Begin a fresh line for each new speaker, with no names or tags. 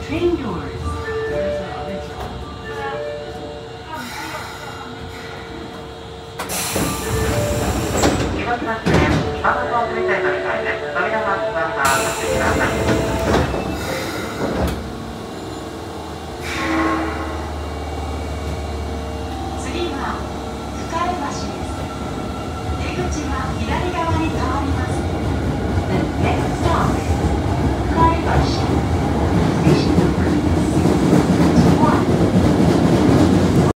Train doors.
2番3点、アマゾン水体のみたいで、扉が不安なさせてください。
次は深江橋です。出口は左側に変わります。